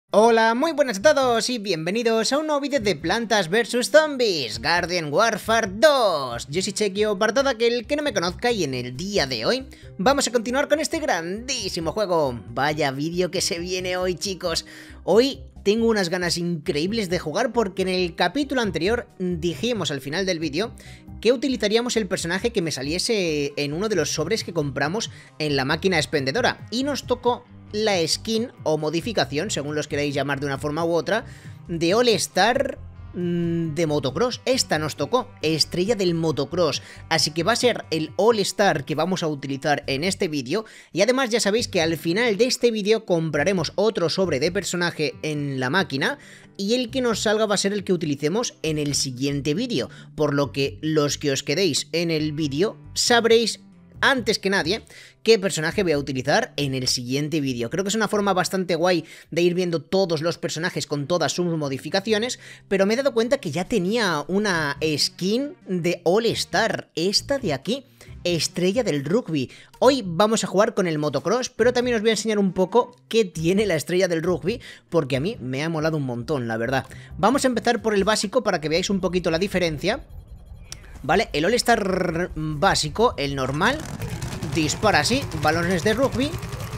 Hola, muy buenas a todos y bienvenidos a un nuevo vídeo de Plantas vs Zombies Garden Warfare 2. Yo soy Chequio para todo aquel que no me conozca y en el día de hoy vamos a continuar con este grandísimo juego. Vaya vídeo que se viene hoy, chicos. Hoy tengo unas ganas increíbles de jugar porque en el capítulo anterior dijimos al final del vídeo que utilizaríamos el personaje que me saliese en uno de los sobres que compramos en la máquina expendedora y nos tocó la skin o modificación, según los queráis llamar de una forma u otra, de All Star de motocross. Esta nos tocó, estrella del motocross, así que va a ser el All Star que vamos a utilizar en este vídeo. Y además ya sabéis que al final de este vídeo compraremos otro sobre de personaje en la máquina y el que nos salga va a ser el que utilicemos en el siguiente vídeo, por lo que los que os quedéis en el vídeo sabréis antes que nadie qué personaje voy a utilizar en el siguiente vídeo. Creo que es una forma bastante guay de ir viendo todos los personajes con todas sus modificaciones, pero me he dado cuenta que ya tenía una skin de All Star, esta de aquí, estrella del rugby. Hoy vamos a jugar con el motocross, pero también os voy a enseñar un poco qué tiene la estrella del rugby, porque a mí me ha molado un montón, la verdad. Vamos a empezar por el básico para que veáis un poquito la diferencia. Vale, el All Star básico, el normal, dispara así, balones de rugby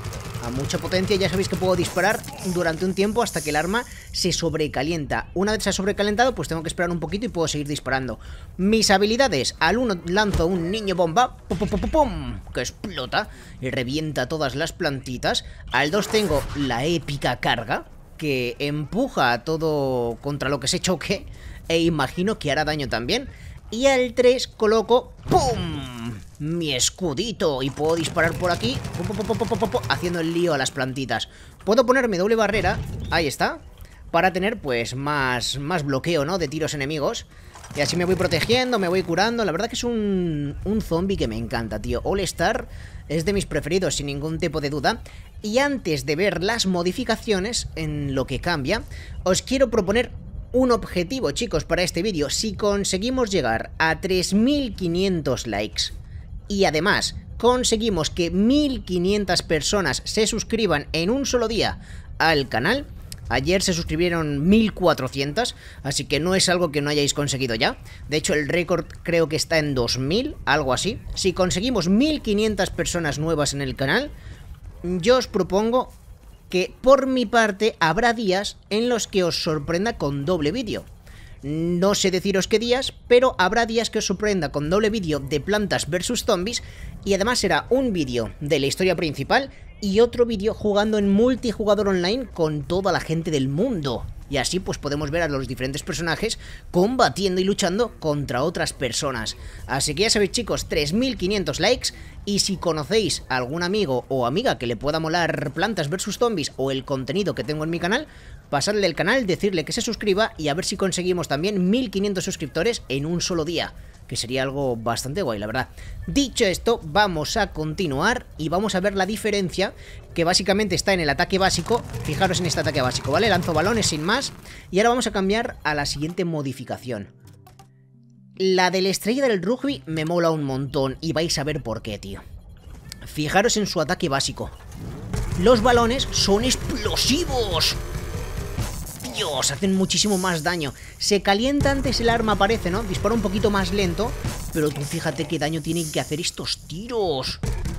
a mucha potencia. Ya sabéis que puedo disparar durante un tiempo hasta que el arma se sobrecalienta. Una vez se ha sobrecalentado, pues tengo que esperar un poquito y puedo seguir disparando. Mis habilidades: al 1 lanzo un niño bomba, pum, pum, pum, pum, pum, que explota y revienta todas las plantitas. Al 2 tengo la épica carga, que empuja a todo contra lo que se choque e imagino que hará daño también. Y al 3 coloco ¡pum! Mi escudito y puedo disparar por aquí haciendo el lío a las plantitas. Puedo ponerme doble barrera, ahí está, para tener pues más bloqueo, ¿no? De tiros enemigos. Y así me voy protegiendo, me voy curando. La verdad que es un zombie que me encanta, tío. All Star es de mis preferidos sin ningún tipo de duda. Y antes de ver las modificaciones en lo que cambia, os quiero proponer un objetivo, chicos, para este vídeo. Si conseguimos llegar a 3500 likes y además conseguimos que 1500 personas se suscriban en un solo día al canal. Ayer se suscribieron 1400, así que no es algo que no hayáis conseguido ya. De hecho, el récord creo que está en 2000, algo así. Si conseguimos 1500 personas nuevas en el canal, yo os propongo que por mi parte habrá días en los que os sorprenda con doble vídeo. No sé deciros qué días, pero habrá días que os sorprenda con doble vídeo de Plantas vs Zombies y además será un vídeo de la historia principal y otro vídeo jugando en multijugador online con toda la gente del mundo. Y así pues podemos ver a los diferentes personajes combatiendo y luchando contra otras personas. Así que ya sabéis, chicos, 3500 likes. Y si conocéis a algún amigo o amiga que le pueda molar Plantas vs Zombies o el contenido que tengo en mi canal, pasadle el canal, decirle que se suscriba y a ver si conseguimos también 1500 suscriptores en un solo día, que sería algo bastante guay, la verdad. Dicho esto, vamos a continuar y vamos a ver la diferencia, que básicamente está en el ataque básico. Fijaros en este ataque básico, ¿vale? Lanzo balones sin más. Y ahora vamos a cambiar a la siguiente modificación. La de la estrella del rugby me mola un montón y vais a ver por qué, tío. Fijaros en su ataque básico. Los balones son explosivos. Dios, hacen muchísimo más daño. Se calienta antes el arma, parece, ¿no? Dispara un poquito más lento, pero tú fíjate qué daño tienen que hacer estos tiros.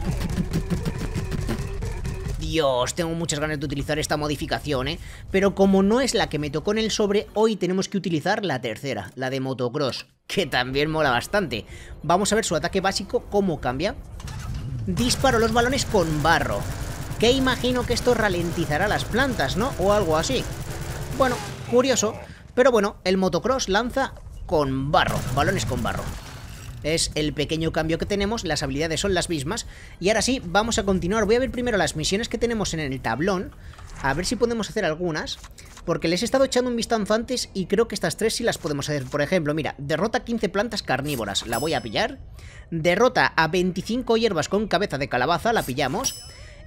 Dios, tengo muchas ganas de utilizar esta modificación, ¿eh? Pero como no es la que me tocó en el sobre, hoy tenemos que utilizar la tercera, la de motocross, que también mola bastante. Vamos a ver su ataque básico, cómo cambia. Disparo los balones con barro, que imagino que esto ralentizará las plantas, ¿no? O algo así. Bueno, curioso, pero bueno, el motocross lanza con barro, balones con barro. Es el pequeño cambio que tenemos, las habilidades son las mismas. Y ahora sí, vamos a continuar. Voy a ver primero las misiones que tenemos en el tablón, a ver si podemos hacer algunas, porque les he estado echando un vistazo antes y creo que estas tres sí las podemos hacer. Por ejemplo, mira, derrota 15 plantas carnívoras, la voy a pillar. Derrota a 25 hierbas con cabeza de calabaza, la pillamos.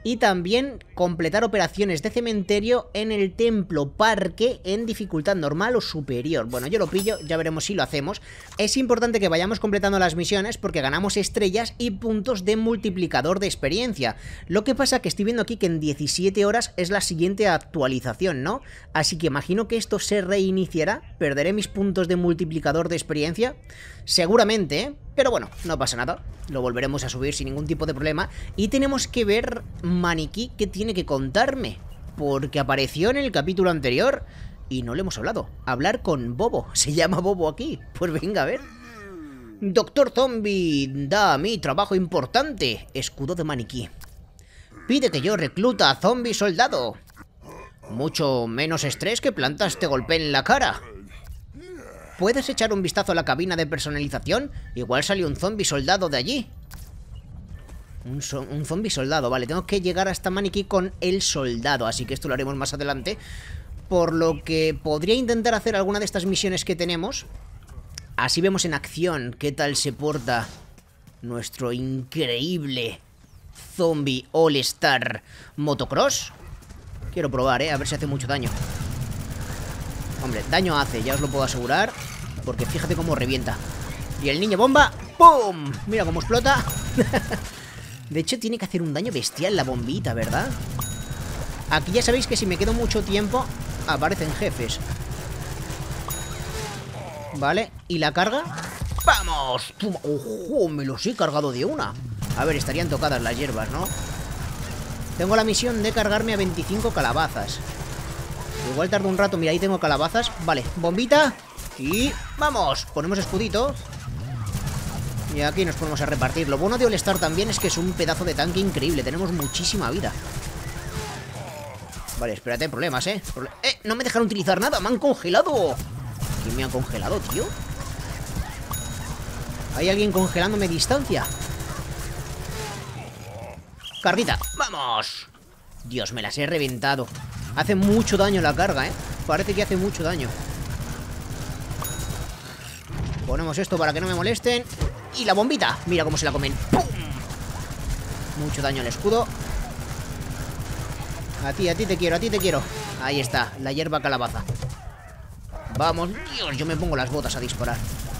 Y también completar operaciones de cementerio en el templo parque en dificultad normal o superior. Bueno, yo lo pillo, ya veremos si lo hacemos. Es importante que vayamos completando las misiones porque ganamos estrellas y puntos de multiplicador de experiencia. Lo que pasa que estoy viendo aquí que en 17 horas es la siguiente actualización, ¿no? Así que imagino que esto se reiniciará. ¿Perderé mis puntos de multiplicador de experiencia? Seguramente, ¿eh? Pero bueno, no pasa nada. Lo volveremos a subir sin ningún tipo de problema. Y tenemos que ver Maniquí que tiene que contarme. Porque apareció en el capítulo anterior y no le hemos hablado. Hablar con Bobo. Se llama Bobo aquí. Pues venga, a ver. Doctor Zombie, da a mí trabajo importante. Escudo de Maniquí. Pide que yo recluta a Zombie Soldado. Mucho menos estrés que plantas te golpeen la cara. ¿Puedes echar un vistazo a la cabina de personalización? Igual salió un zombie soldado de allí. Un zombie soldado, vale. Tengo que llegar hasta Maniquí con el soldado, así que esto lo haremos más adelante. Por lo que podría intentar hacer alguna de estas misiones que tenemos. Así vemos en acción qué tal se porta nuestro increíble zombie all-star motocross. Quiero probar, a ver si hace mucho daño. Hombre, daño hace, ya os lo puedo asegurar. Porque fíjate cómo revienta. Y el niño bomba, ¡pum! Mira cómo explota. De hecho tiene que hacer un daño bestial la bombita, ¿verdad? Aquí ya sabéis que si me quedo mucho tiempo aparecen jefes. Vale, ¿y la carga? ¡Vamos! ¡Pum! ¡Ojo! Me los he cargado de una. A ver, estarían tocadas las hierbas, ¿no? Tengo la misión de cargarme a 25 calabazas. Igual tarda un rato. Mira, ahí tengo calabazas. Vale, bombita. Y vamos, ponemos escudito. Y aquí nos ponemos a repartir. Lo bueno de All-Star también es que es un pedazo de tanque increíble. Tenemos muchísima vida. Vale, espérate, problemas, no me dejaron utilizar nada, me han congelado. ¿Quién me ha congelado, tío? Hay alguien congelándome a distancia. Carrita, vamos. Dios, me las he reventado. Hace mucho daño la carga, Parece que hace mucho daño. Ponemos esto para que no me molesten. Y la bombita, mira cómo se la comen. ¡Pum! Mucho daño al escudo. A ti te quiero, a ti te quiero. Ahí está, la hierba calabaza. Vamos, Dios, yo me pongo las botas a disparar.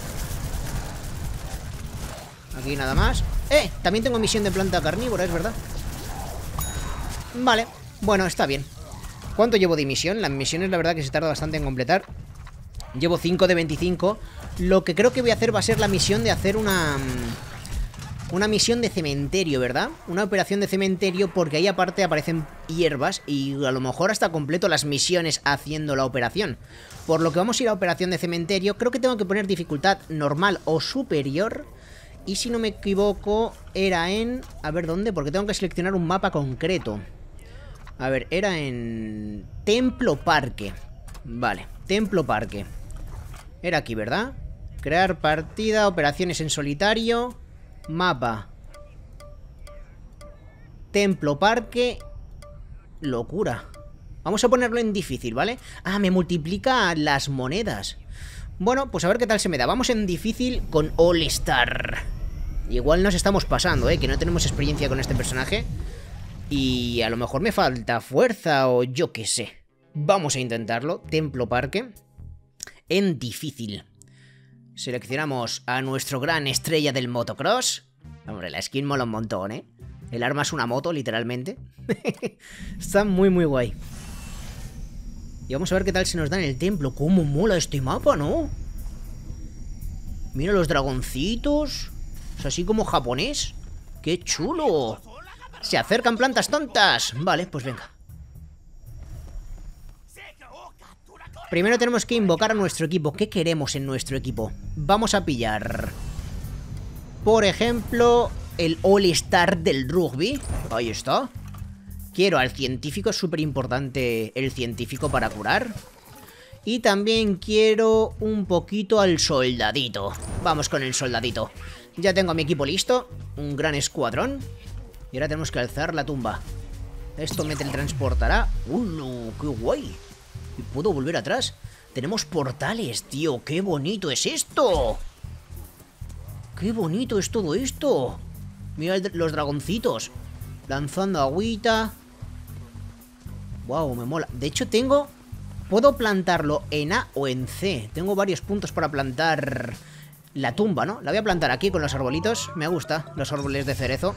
Aquí nada más. También tengo misión de planta carnívora, es verdad. Vale, bueno, está bien. ¿Cuánto llevo de misión? Las misiones la verdad que se tarda bastante en completar. Llevo 5 de 25. Lo que creo que voy a hacer va a ser la misión de hacer una misión de cementerio, ¿verdad? Una operación de cementerio porque ahí aparte aparecen hierbas y a lo mejor hasta completo las misiones haciendo la operación. Por lo que vamos a ir a operación de cementerio. Creo que tengo que poner dificultad normal o superior. Y si no me equivoco era en... A ver, ¿dónde? Porque tengo que seleccionar un mapa concreto. A ver, era en... Templo Parque. Vale, Templo Parque. Era aquí, ¿verdad? Crear partida, operaciones en solitario... Mapa. Templo Parque. Locura. Vamos a ponerlo en difícil, ¿vale? Ah, me multiplica las monedas. Bueno, pues a ver qué tal se me da. Vamos en difícil con All-Star. Igual nos estamos pasando, que no tenemos experiencia con este personaje. Y a lo mejor me falta fuerza o yo qué sé. Vamos a intentarlo. Templo Parque. En difícil. Seleccionamos a nuestro gran estrella del motocross. Hombre, la skin mola un montón, El arma es una moto, literalmente. Está muy, muy guay. Y vamos a ver qué tal se nos da en el templo. Cómo mola este mapa, ¿no? Mira los dragoncitos. Es así como japonés. ¡Qué chulo! Se acercan plantas tontas. Vale, pues venga. Primero tenemos que invocar a nuestro equipo. ¿Qué queremos en nuestro equipo? Vamos a pillar, por ejemplo, el All-Star del rugby. Ahí está. Quiero al científico, es súper importante el científico para curar. Y también quiero un poquito al soldadito. Vamos con el soldadito. Ya tengo a mi equipo listo. Un gran escuadrón. Y ahora tenemos que alzar la tumba. Esto me teletransportará. ¡No! ¡Qué guay! Y puedo volver atrás. Tenemos portales, tío. ¡Qué bonito es esto! ¡Qué bonito es todo esto! Mira los dragoncitos. Lanzando agüita. Wow, me mola. De hecho tengo... Puedo plantarlo en A o en C. Tengo varios puntos para plantar la tumba, ¿no? La voy a plantar aquí con los arbolitos. Me gusta, los árboles de cerezo.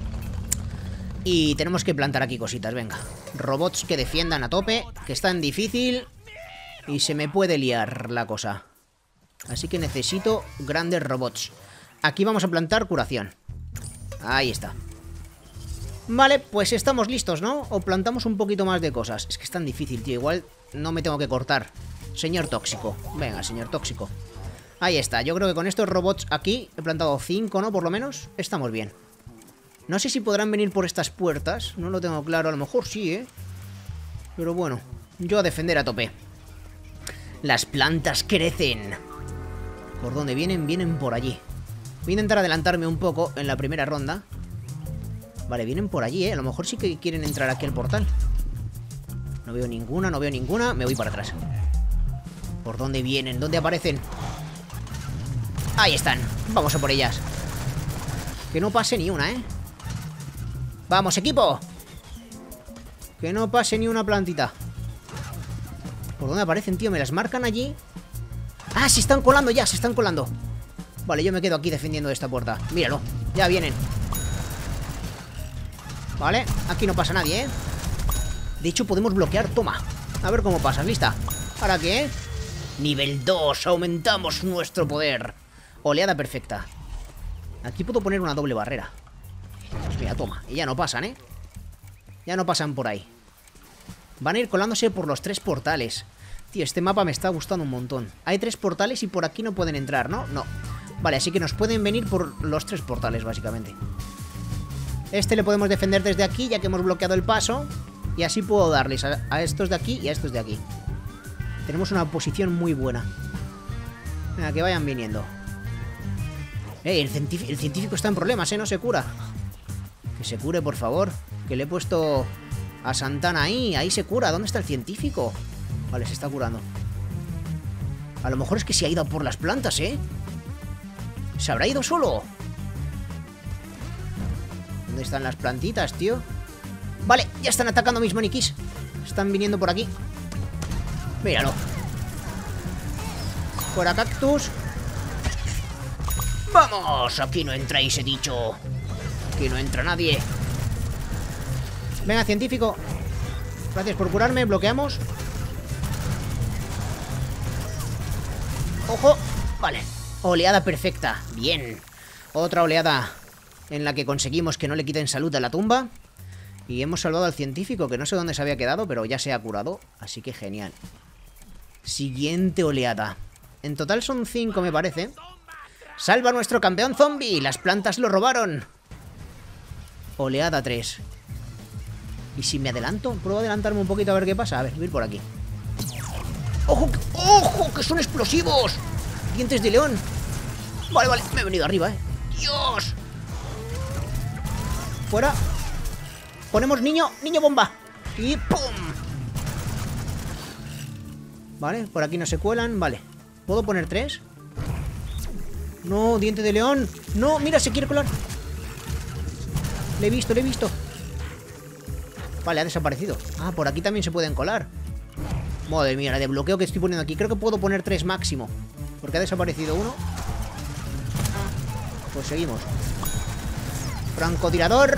Y tenemos que plantar aquí cositas, venga. Robots que defiendan a tope, que es tan difícil. Y se me puede liar la cosa. Así que necesito grandes robots. Aquí vamos a plantar curación. Ahí está. Vale, pues estamos listos, ¿no? O plantamos un poquito más de cosas. Es que es tan difícil, tío. Igual no me tengo que cortar. Señor tóxico. Venga, señor tóxico. Ahí está. Yo creo que con estos robots aquí he plantado 5, ¿no? Por lo menos. Estamos bien. No sé si podrán venir por estas puertas. No lo tengo claro. A lo mejor sí, ¿eh? Pero bueno. Yo a defender a tope. Las plantas crecen. ¿Por dónde vienen? Vienen por allí. Voy a intentar adelantarme un poco en la primera ronda. Vale, vienen por allí, ¿eh? A lo mejor sí que quieren entrar aquí al portal. No veo ninguna, no veo ninguna. Me voy para atrás. ¿Por dónde vienen? ¿Dónde aparecen? Ahí están. Vamos a por ellas. Que no pase ni una, ¿eh? ¡Vamos, equipo! Que no pase ni una plantita. ¿Por dónde aparecen, tío? ¿Me las marcan allí? ¡Ah, se están colando ya! Se están colando. Vale, yo me quedo aquí defendiendo esta puerta. Míralo, ya vienen. Vale, aquí no pasa nadie, ¿eh? De hecho, podemos bloquear. Toma. A ver cómo pasa. ¿Lista? ¿Para qué? Nivel 2. Aumentamos nuestro poder. Oleada perfecta. Aquí puedo poner una doble barrera. Pues mira, toma. Y ya no pasan, ¿eh? Ya no pasan por ahí. Van a ir colándose por los 3 portales. Tío, este mapa me está gustando un montón. Hay 3 portales y por aquí no pueden entrar, ¿no? No. Vale, así que nos pueden venir por los 3 portales, básicamente. Este le podemos defender desde aquí, ya que hemos bloqueado el paso. Y así puedo darles a estos de aquí y a estos de aquí. Tenemos una posición muy buena. Venga, que vayan viniendo. El científico está en problemas, ¿eh? No se cura. Que se cure, por favor. Que le he puesto a Santana ahí. Ahí se cura. ¿Dónde está el científico? Vale, se está curando. A lo mejor es que se ha ido por las plantas, ¿eh? ¿Se habrá ido solo? ¿Dónde están las plantitas, tío? Vale, ya están atacando a mis maniquís. Están viniendo por aquí. Míralo. Fuera cactus. ¡Vamos! Aquí no entráis, he dicho. Aquí no entra nadie. Venga, científico. Gracias por curarme, bloqueamos. ¡Ojo! Vale. Oleada perfecta. Bien. Otra oleada en la que conseguimos que no le quiten salud a la tumba. Y hemos salvado al científico, que no sé dónde se había quedado, pero ya se ha curado. Así que genial. Siguiente oleada. En total son 5, me parece. ¡Salva a nuestro campeón zombie! ¡Las plantas lo robaron! Oleada 3. ¿Y si me adelanto? Pruebo a adelantarme un poquito a ver qué pasa. A ver, voy a ir por aquí. ¡Ojo! ¡Ojo! ¡Que son explosivos! Dientes de león. Vale, vale. Me he venido arriba, ¿eh? ¡Dios! Fuera. Ponemos niño bomba. Y ¡pum! Vale, por aquí no se cuelan. Vale. ¿Puedo poner 3? No, diente de león. No, mira, se quiere colar. Le he visto, le he visto. Vale, ha desaparecido. Ah, por aquí también se pueden colar. Madre mía, la de bloqueo que estoy poniendo aquí. Creo que puedo poner 3 máximo, porque ha desaparecido uno. Pues seguimos. Francotirador.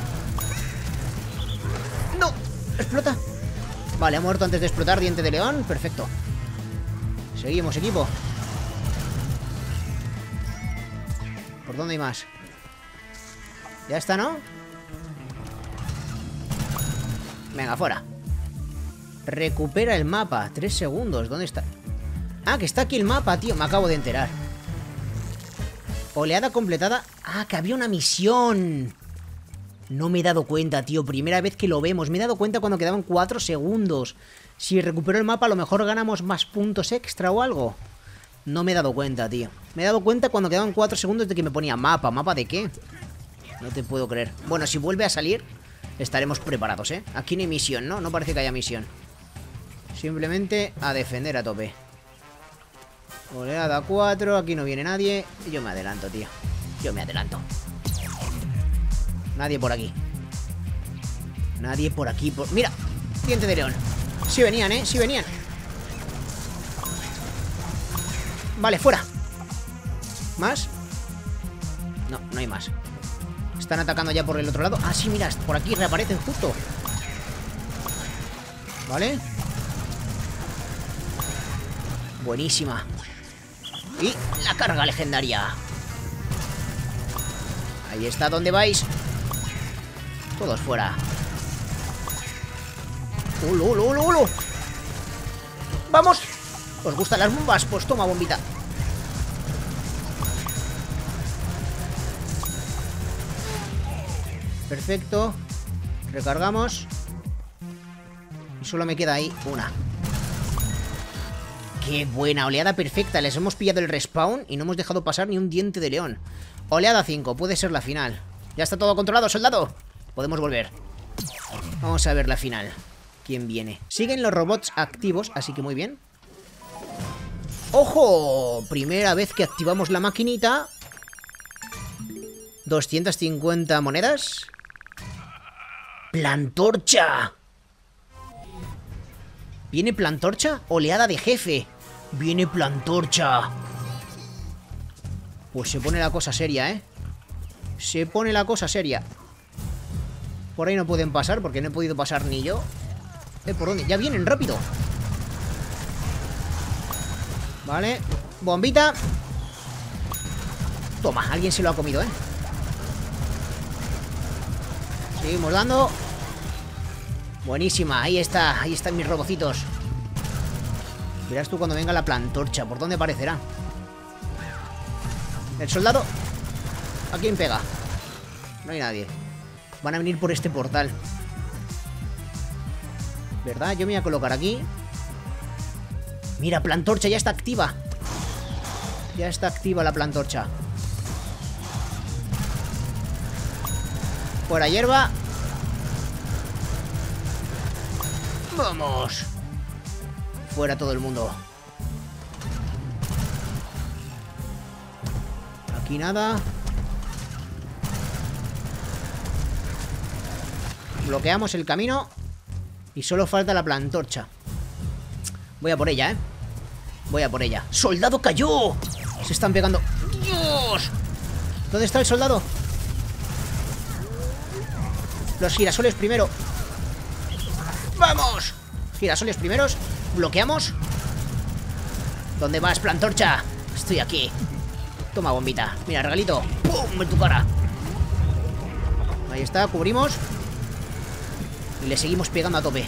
¡No! ¡Explota! Vale, ha muerto antes de explotar. Diente de león. Perfecto. Seguimos, equipo. ¿Por dónde hay más? Ya está, ¿no? Venga, fuera. Recupera el mapa. 3 segundos. ¿Dónde está? Ah, que está aquí el mapa, tío. Me acabo de enterar. Oleada completada. Ah, que había una misión. No me he dado cuenta, tío. Primera vez que lo vemos. Me he dado cuenta cuando quedaban 4 segundos. Si recupero el mapa, a lo mejor ganamos más puntos extra o algo. No me he dado cuenta, tío. Me he dado cuenta cuando quedaban 4 segundos de que me ponía mapa. ¿Mapa de qué? No te puedo creer. Bueno, si vuelve a salir, estaremos preparados, ¿eh? Aquí no hay misión, ¿no? No parece que haya misión. Simplemente a defender a tope. Oleada 4. Aquí no viene nadie. Yo me adelanto, tío. Yo me adelanto. Nadie por aquí. Nadie por aquí. Mira, diente de león. Sí venían, ¿eh? Sí venían. Vale, fuera. ¿Más? No, no hay más. Están atacando ya por el otro lado. Ah, sí, mira, por aquí reaparecen justo. Vale. Buenísima. Y la carga legendaria. Ahí está, ¿dónde vais? Todos fuera. ¡Ulo, ulo, ulo, ulo! ¡Vamos! ¿Os gustan las bombas? Pues toma, bombita. Perfecto. Recargamos. Y solo me queda ahí una. ¡Qué buena! Oleada perfecta. Les hemos pillado el respawn y no hemos dejado pasar ni un diente de león. Oleada 5. Puede ser la final. Ya está todo controlado, soldado. Podemos volver. Vamos a ver la final. ¿Quién viene? Siguen los robots activos, así que muy bien. ¡Ojo! Primera vez que activamos la maquinita. 250 monedas. ¡Plantorcha! ¿Viene Plantorcha? Oleada de jefe. Viene Plantorcha. Pues se pone la cosa seria, ¿eh? Se pone la cosa seria. Por ahí no pueden pasar porque no he podido pasar ni yo. ¿Por dónde? Ya vienen, rápido. Vale. Bombita. Toma, alguien se lo ha comido, ¿eh? Seguimos dando. Buenísima, ahí está. Ahí están mis robocitos. Verás tú cuando venga la Plantorcha. ¿Por dónde aparecerá? El soldado. ¿A quién pega? No hay nadie. Van a venir por este portal. ¿Verdad? Yo me voy a colocar aquí. Mira, Plantorcha ya está activa. Ya está activa la Plantorcha. Fuera hierba. ¡Vamos! Fuera todo el mundo. Aquí nada. Bloqueamos el camino. Y solo falta la Plantorcha. Voy a por ella, ¿eh? Voy a por ella. ¡Soldado cayó! Se están pegando. ¡Dios! ¿Dónde está el soldado? Los girasoles primero. ¡Vamos! Girasoles primeros. Bloqueamos. ¿Dónde vas, Plantorcha? Estoy aquí. Toma, bombita. Mira, regalito. ¡Pum! En tu cara. Ahí está, cubrimos. Y le seguimos pegando a tope.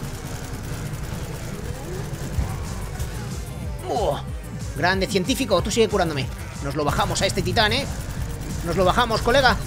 Grande científico, tú sigue curándome. Nos lo bajamos a este titán, ¿eh? Nos lo bajamos, colega.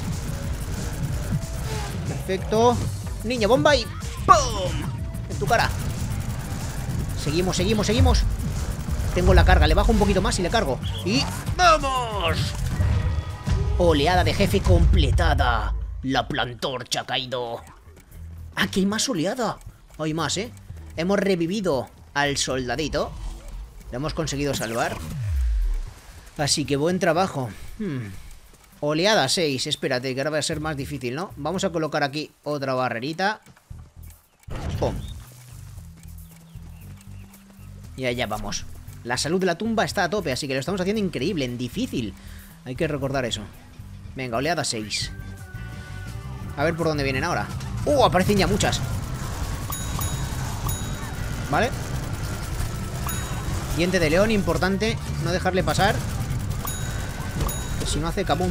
Perfecto. Niña bomba y ¡pum! En tu cara. Seguimos, seguimos, seguimos. Tengo la carga, le bajo un poquito más y le cargo. Y ¡vamos! Oleada de jefe completada. La Plantorcha ha caído. Aquí hay más oleada. Hay más, ¿eh? Hemos revivido al soldadito. Lo hemos conseguido salvar. Así que buen trabajo. Oleada 6. Espérate, que ahora va a ser más difícil, ¿no? Vamos a colocar aquí otra barrerita. ¡Pum! Y allá vamos. La salud de la tumba está a tope, así que lo estamos haciendo increíble, en difícil. Hay que recordar eso. Venga, oleada 6. A ver por dónde vienen ahora. Aparecen ya muchas. Vale. Diente de león, importante no dejarle pasar, que si no hace kabum.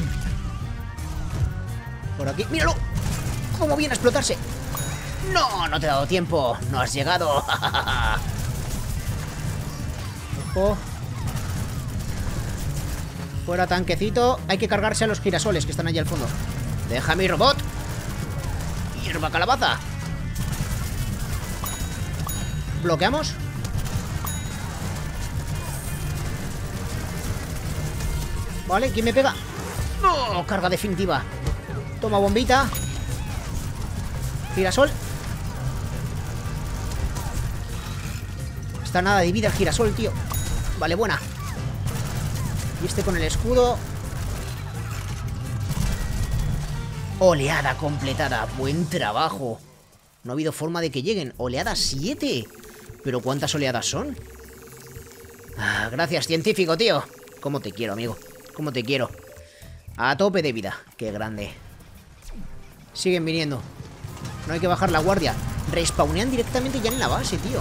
Por aquí, ¡míralo! ¡Cómo viene a explotarse! ¡No! No te he dado tiempo. No has llegado. Ojo. Fuera tanquecito. Hay que cargarse a los girasoles que están allí al fondo. Deja mi robot. Hierba calabaza. Bloqueamos. Vale, ¿quién me pega? ¡No! Carga definitiva. Toma, bombita. Girasol. Está nada de vida el girasol, tío. Vale, buena. Y este con el escudo. Oleada completada. Buen trabajo. No ha habido forma de que lleguen. Oleada 7. ¿Pero cuántas oleadas son? Ah, gracias, científico, tío. Cómo te quiero, amigo. Cómo te quiero. A tope de vida. Qué grande. Siguen viniendo. No hay que bajar la guardia. Respawnean directamente ya en la base, tío.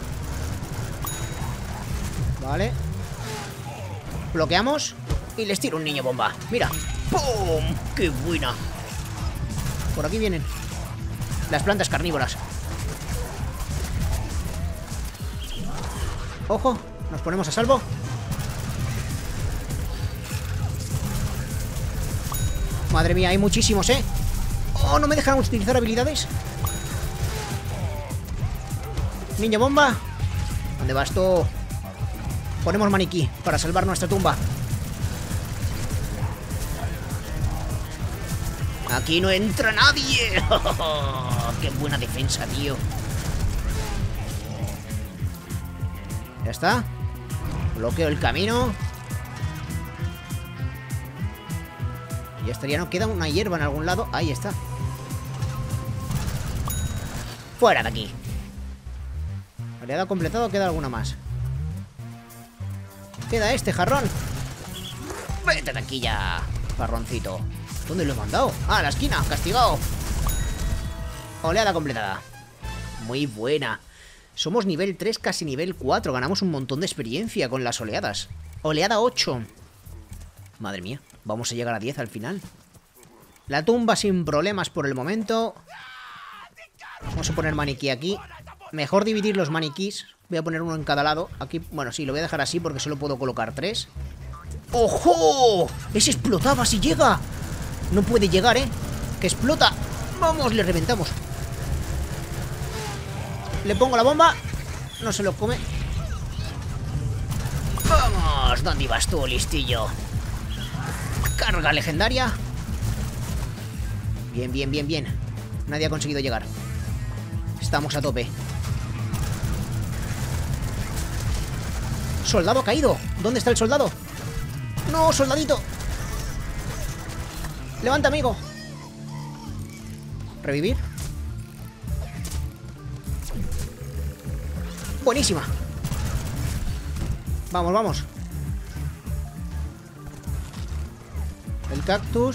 Vale. Bloqueamos. Y les tiro un niño bomba. Mira. ¡Pum! ¡Qué buena! Por aquí vienen las plantas carnívoras. Ojo. Nos ponemos a salvo. Madre mía, hay muchísimos, ¿eh? Oh, no me dejan utilizar habilidades. Niño bomba. ¿Dónde vas tú? Ponemos maniquí para salvar nuestra tumba. Aquí no entra nadie. ¡Qué buena defensa, tío! Ya está. Bloqueo el camino. Y estaría, no queda una hierba en algún lado. Ahí está. Fuera de aquí. Oleada completado, queda alguna más. Queda este jarrón. Vete de aquí ya, jarroncito. ¿Dónde lo he mandado? Ah, a la esquina, castigado. Oleada completada. Muy buena. Somos nivel 3, casi nivel 4. Ganamos un montón de experiencia con las oleadas. Oleada 8. Madre mía, vamos a llegar a 10 al final. La tumba sin problemas por el momento. Vamos a poner maniquí aquí. Mejor dividir los maniquís. Voy a poner uno en cada lado. Aquí, bueno, sí, lo voy a dejar así porque solo puedo colocar 3. ¡Ojo! ¡Ese explotaba si llega! No puede llegar, ¿eh? ¡Que explota! ¡Vamos! Le reventamos. Le pongo la bomba. No se lo come. ¡Vamos! ¿Dónde ibas tú, listillo? Carga legendaria. Bien, bien, bien, bien. Nadie ha conseguido llegar. Estamos a tope. ¡Soldado caído! ¿Dónde está el soldado? ¡No, soldadito! ¡Levanta, amigo! ¿Revivir? ¡Buenísima! Vamos, vamos. El cactus.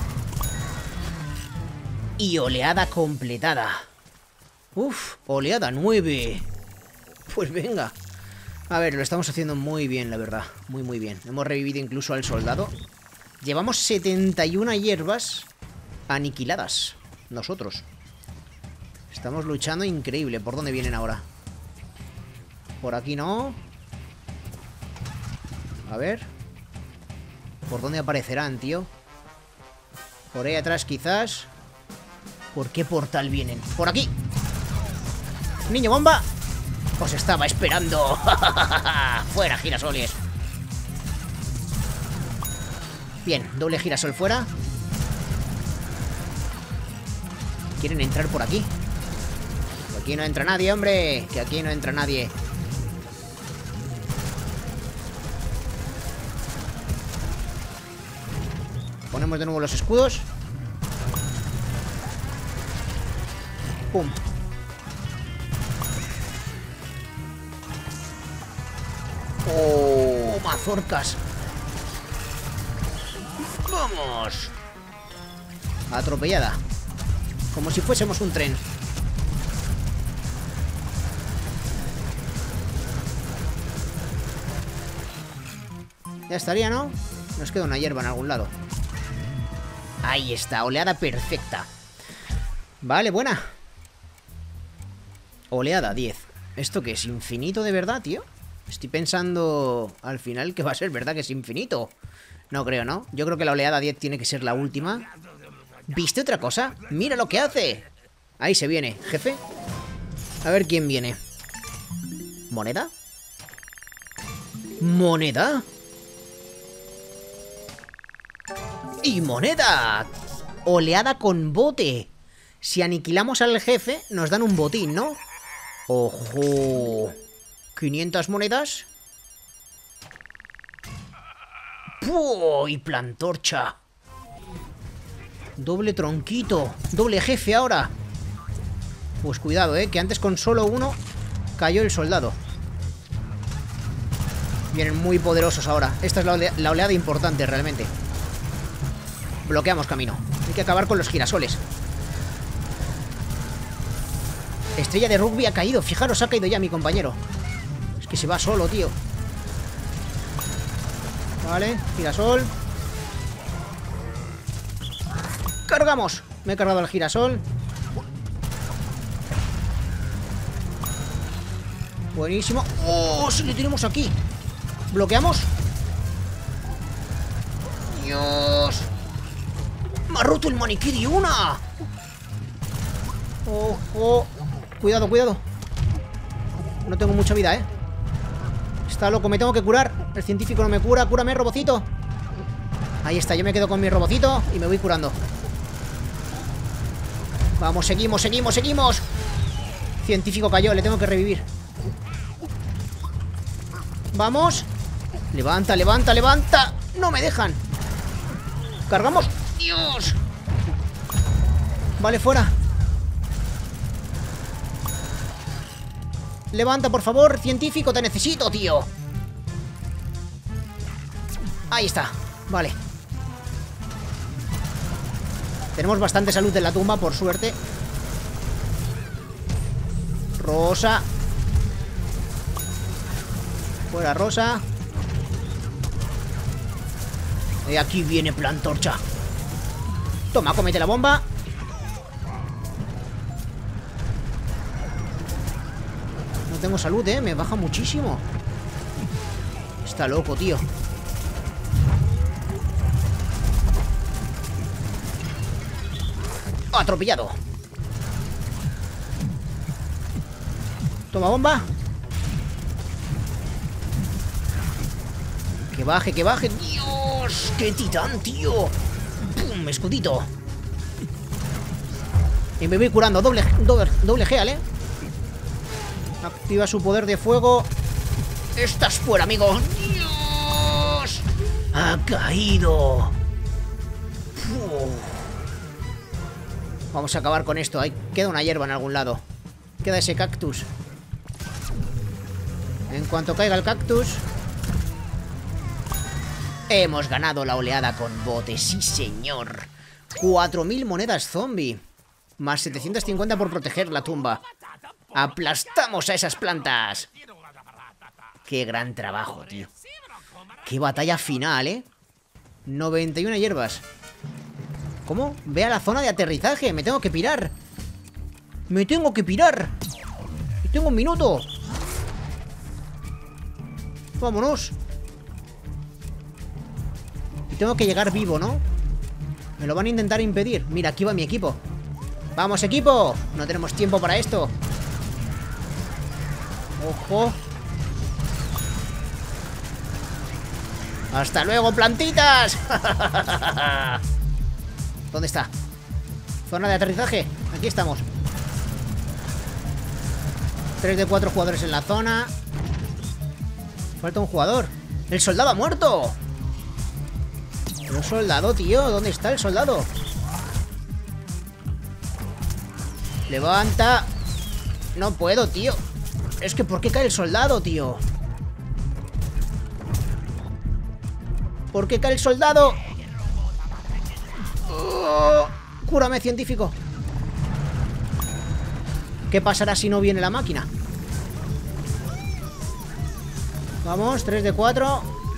Y oleada completada. Uf, oleada 9. Pues venga. A ver, lo estamos haciendo muy bien, la verdad. Muy, muy bien. Hemos revivido incluso al soldado. Llevamos 71 hierbas aniquiladas. Nosotros. Estamos luchando increíble. ¿Por dónde vienen ahora? Por aquí no. A ver. ¿Por dónde aparecerán, tío? Por ahí atrás quizás. ¿Por qué portal vienen? ¡Por aquí! ¡Niño bomba! Os estaba esperando. ¡Fuera, girasoles! Bien, doble girasol fuera. ¿Quieren entrar por aquí? Aquí no entra nadie, hombre. Que aquí no entra nadie. Ponemos de nuevo los escudos. Pum. ¡Oh! ¡Mazorcas! ¡Vamos! Atropellada. Como si fuésemos un tren. Ya estaría, ¿no? Nos queda una hierba en algún lado. Ahí está, oleada perfecta. Vale, buena. Oleada 10. ¿Esto qué es? ¿Infinito de verdad, tío? Estoy pensando al final que va a ser verdad que es infinito. No creo, ¿no? Yo creo que la oleada 10 tiene que ser la última. ¿Viste otra cosa? ¡Mira lo que hace! Ahí se viene, jefe. A ver quién viene. ¿Moneda? ¿Moneda? ¡Y moneda! Oleada con bote. Si aniquilamos al jefe, nos dan un botín, ¿no? ¡Ojo! 500 monedas. ¡Puh! Y plantorcha. Doble tronquito. Doble jefe ahora. Pues cuidado, que antes con solo uno cayó el soldado. Vienen muy poderosos ahora. Esta es la oleada importante realmente. Bloqueamos camino. Hay que acabar con los girasoles. Estrella de rugby ha caído. Fijaros, ha caído ya mi compañero. Es que se va solo, tío. Vale, girasol. ¡Cargamos! Me he cargado el girasol. Buenísimo. ¡Oh! ¡Sí le tenemos aquí! ¿Bloqueamos? ¡Dios! ¡Me ha roto el maniquí de una! ¡Ojo! Cuidado, cuidado. No tengo mucha vida, Está loco, me tengo que curar. El científico no me cura. Cúrame, robocito. Ahí está, yo me quedo con mi robocito y me voy curando. Vamos, seguimos, seguimos, seguimos. Científico cayó, le tengo que revivir. Vamos. Levanta, levanta, levanta. No me dejan. Cargamos. Dios. Vale, fuera. Levanta, por favor, científico, te necesito, tío. Ahí está, vale. Tenemos bastante salud en la tumba, por suerte. Rosa. Fuera, Rosa. Y aquí viene Plantorcha. Toma, cómete la bomba. No tengo salud, me baja muchísimo. Está loco, tío. Atropellado. Toma bomba. Que baje, que baje. Dios, qué titán, tío. Pum, escudito. Y me voy curando. Doble G, Activa su poder de fuego. Estás fuera, amigo. Dios. Ha caído. Vamos a acabar con esto. Queda una hierba en algún lado. Queda ese cactus. En cuanto caiga el cactus, hemos ganado la oleada con botes. Sí, señor. 4000 monedas zombie. Más 750 por proteger la tumba. ¡Aplastamos a esas plantas! ¡Qué gran trabajo, tío! ¡Qué batalla final, 91 hierbas. ¿Cómo? Ve a la zona de aterrizaje. Me tengo que pirar. Me tengo que pirar. Y tengo un minuto. Vámonos. Y tengo que llegar vivo, ¿no? Me lo van a intentar impedir. Mira, aquí va mi equipo. ¡Vamos, equipo! No tenemos tiempo para esto. ¡Ojo! ¡Hasta luego, plantitas! ¿Dónde está? Zona de aterrizaje. Aquí estamos. 3 de 4 jugadores en la zona. Falta un jugador. ¡El soldado ha muerto! ¿Pero soldado, tío? ¿Dónde está el soldado? Levanta. No puedo, tío. Es que ¿por qué cae el soldado, tío? ¿Por qué cae el soldado? Oh, cúrame, científico. ¿Qué pasará si no viene la máquina? Vamos, 3 de 4.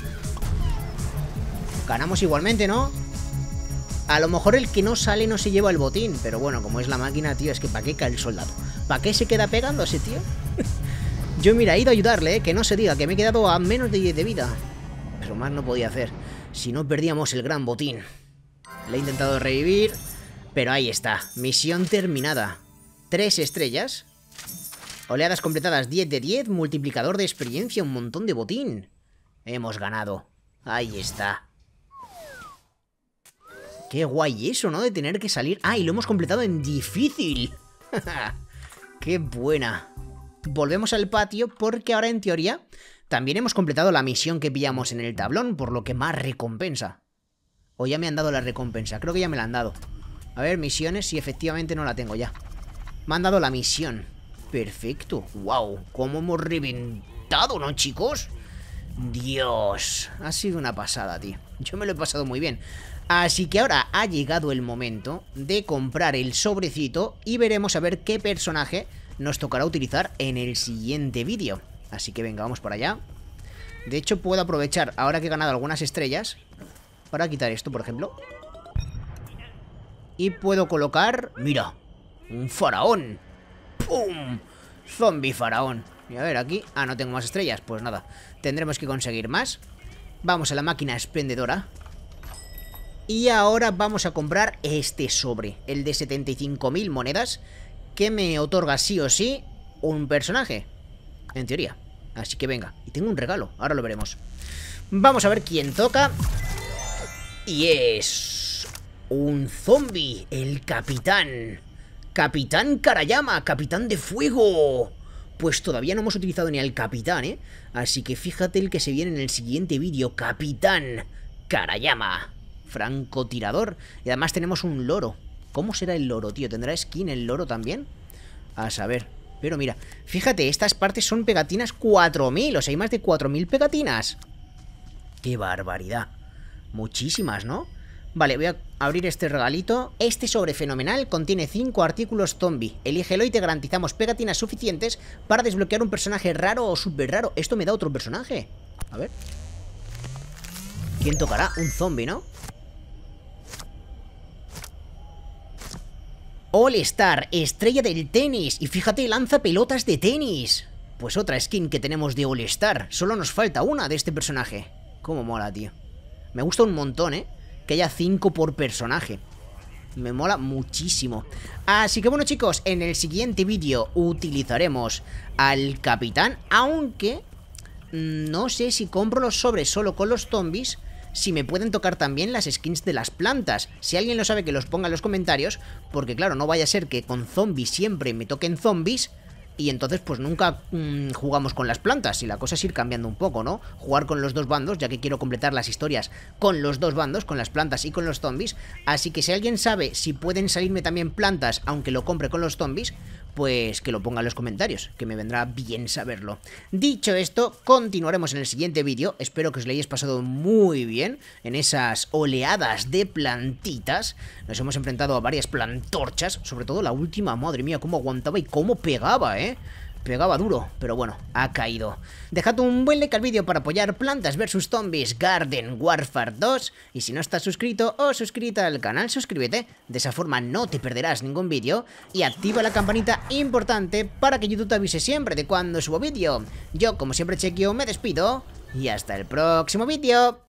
Ganamos igualmente, ¿no? A lo mejor el que no sale no se lleva el botín. Pero bueno, como es la máquina, tío, es que ¿para qué cae el soldado? ¿Para qué se queda pegándose, tío? Yo, mira, he ido a ayudarle, que no se diga, que me he quedado a menos de 10 de vida. Pero más no podía hacer. Si no, perdíamos el gran botín. Le he intentado revivir, pero ahí está. Misión terminada. 3 estrellas. Oleadas completadas 10 de 10. Multiplicador de experiencia, un montón de botín. Hemos ganado. Ahí está. Qué guay eso, ¿no? De tener que salir... Ah, y lo hemos completado en difícil. Qué buena. Volvemos al patio porque ahora, en teoría, también hemos completado la misión que pillamos en el tablón, por lo que más recompensa. O ya me han dado la recompensa. Creo que ya me la han dado. A ver, misiones, si efectivamente no la tengo ya. Me han dado la misión. Perfecto. Wow, cómo hemos reventado, ¿no, chicos? Dios, ha sido una pasada, tío. Yo me lo he pasado muy bien. Así que ahora ha llegado el momento de comprar el sobrecito y veremos a ver qué personaje nos tocará utilizar en el siguiente vídeo. Así que venga, vamos para allá. De hecho, puedo aprovechar, ahora que he ganado algunas estrellas, para quitar esto, por ejemplo. Y puedo colocar... ¡Mira! ¡Un faraón! ¡Pum! Zombie faraón. Y a ver, aquí... Ah, no tengo más estrellas. Pues nada, tendremos que conseguir más. Vamos a la máquina expendedora. Y ahora vamos a comprar este sobre, el de 75.000 monedas, que me otorga sí o sí un personaje, en teoría. Así que venga, y tengo un regalo, ahora lo veremos. Vamos a ver quién toca. Y es... un zombie, el capitán. Capitán Karayama, capitán de fuego. Pues todavía no hemos utilizado ni al capitán, ¿eh? Así que fíjate el que se viene en el siguiente vídeo, Capitán Karayama. Francotirador. Y además tenemos un loro. ¿Cómo será el loro, tío? ¿Tendrá skin el loro también? A saber. Pero mira, fíjate, estas partes son pegatinas 4.000. O sea, hay más de 4.000 pegatinas. ¡Qué barbaridad! Muchísimas, ¿no? Vale, voy a abrir este regalito. Este sobre fenomenal contiene 5 artículos zombie. Elígelo y te garantizamos pegatinas suficientes para desbloquear un personaje raro o súper raro. Esto me da otro personaje. A ver. ¿Quién tocará? Un zombie, ¿no? All Star, estrella del tenis. Y fíjate, lanza pelotas de tenis. Pues otra skin que tenemos de All Star. Solo nos falta una de este personaje. Cómo mola, tío. Me gusta un montón, ¿eh? Que haya 5 por personaje. Me mola muchísimo. Así que bueno, chicos, en el siguiente vídeo utilizaremos al capitán. Aunque no sé si compro los sobres solo con los zombies, si me pueden tocar también las skins de las plantas. Si alguien lo sabe, que los ponga en los comentarios, porque claro, no vaya a ser que con zombies siempre me toquen zombies y entonces pues nunca jugamos con las plantas. Y la cosa es ir cambiando un poco, ¿no? Jugar con los dos bandos, ya que quiero completar las historias con los dos bandos, con las plantas y con los zombies. Así que si alguien sabe si pueden salirme también plantas aunque lo compre con los zombies, pues que lo ponga en los comentarios, que me vendrá bien saberlo. Dicho esto, continuaremos en el siguiente vídeo. Espero que os lo hayáis pasado muy bien en esas oleadas de plantitas. Nos hemos enfrentado a varias plantorchas, sobre todo la última, madre mía, cómo aguantaba y cómo pegaba, ¿eh? Pegaba duro, pero bueno, ha caído. Dejad un buen like al vídeo para apoyar Plantas vs Zombies Garden Warfare 2. Y si no estás suscrito o suscrita al canal, suscríbete. De esa forma no te perderás ningún vídeo. Y activa la campanita importante para que YouTube te avise siempre de cuando subo vídeo. Yo, como siempre, Chequio, me despido. Y hasta el próximo vídeo.